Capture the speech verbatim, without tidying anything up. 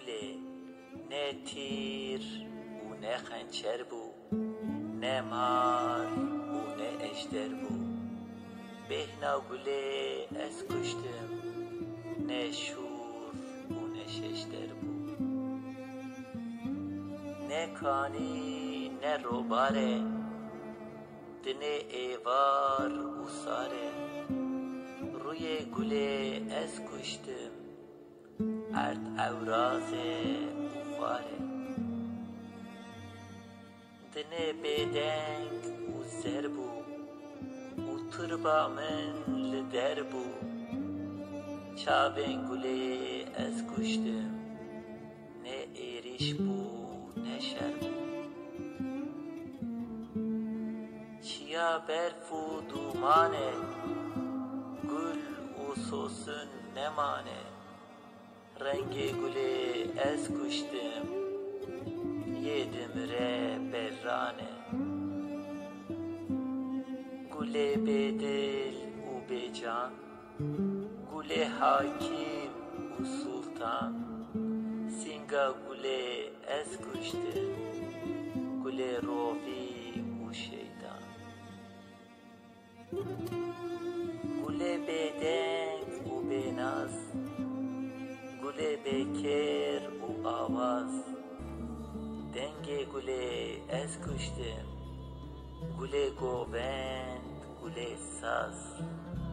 گله نه تیر و نه خنچر بو، نه مار و نه اشتر بو. بهنا گله از کشتم، نه شور و نه ششتر بو. نه کانی نه روباره، دنه ایوار و ساره. روی گله از کشتم، ارد اوراز اوفاره. دنه بدنگ و زر بو، و تربا من لدر بو. چاوین گله از کشتم، نه ایریش بو نه شر بو. چیا برف و دومانه، گل و سوسن نمانه. رنگ گله از کشتم، یه دمره برانه. گله به دل و به جان، گله حاکم و سلطان. سینگا گله از کشتم، گله روفی و شیطان. گله به دنگ و به ناز، گله به کر و آواز. دنگ گله از کشتم، گله گوبند گله ساز.